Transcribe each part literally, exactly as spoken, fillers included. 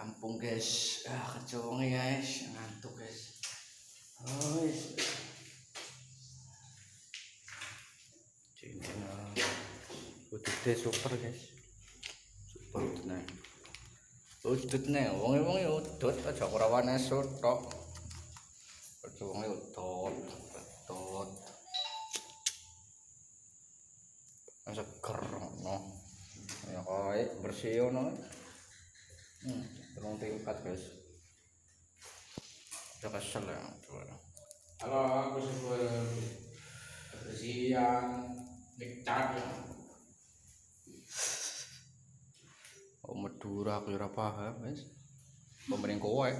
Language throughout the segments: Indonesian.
Rampung guys, ah kerja wonge guys, ngantuk guys. Oh wis. Cincin udut super guys. Super tenan. Udut ne, wonge-wonge udut aja ora wane tok. Kerja wonge udut, udut. Seger ngono. Ya kowe bersih ngono. Hmm, terong tingkat guys. Udah kesel ya. Halo, aku sebut kebersihan, ngecat. Oh Madura aku ora paham guys. Pemerintah kowe.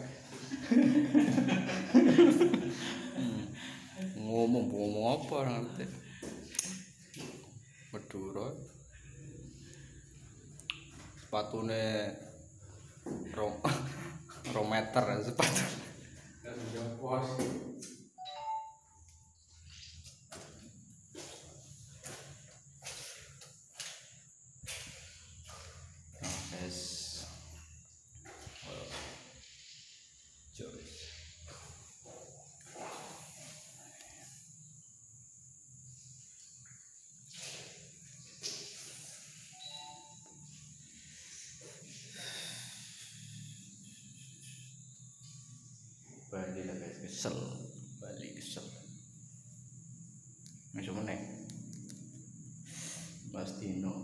Ngomong ngomong apa nanti? Madura. Sepatune rom rom meter sepatu. Dan pos. Nah, guys. Joris. Bali lah guys, kesel. Bali kesel. Macam mana? Mas Dino.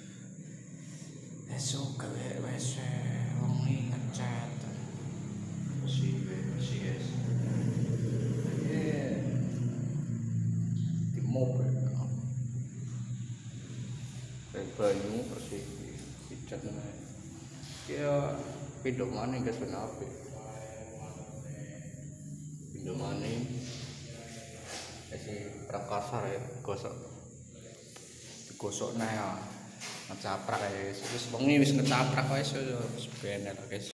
Esok gawe wes wong ngecat. Masih masih guys. Yeah. Di mobil. Kayak banyu bersih dicat nih. Ya pindah mana guys kenapa? Pindah mana? Masih prakasar ya, gosok, digosok nih ya, ngecaprak guys. Terus bengi wis ngecaprak guys, sebenarnya guys.